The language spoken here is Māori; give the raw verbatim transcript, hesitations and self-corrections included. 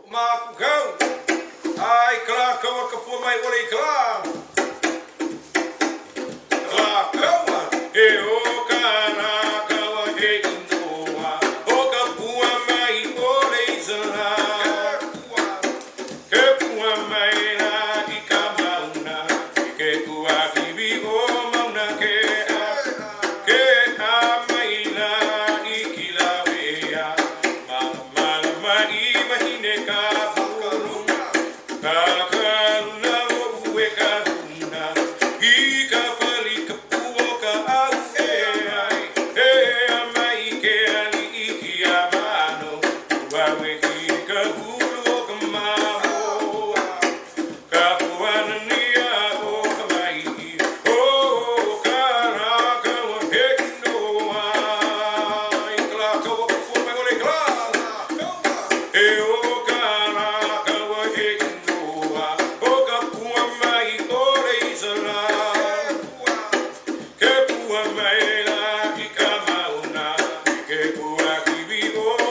Macugão, ai, claro, cão, que foi mais olhei, claro. Claro, cão, eu, caraca, olhei, noa, o capua, mai, olhei, zana, que pua, mai, na, que camauna, que pua, que vivo, mauna, que, que, a, mai, na, e que la vea, mala, mala, mai, imagine, cabo. Que pua mai la, que camauna, que pua que vivo.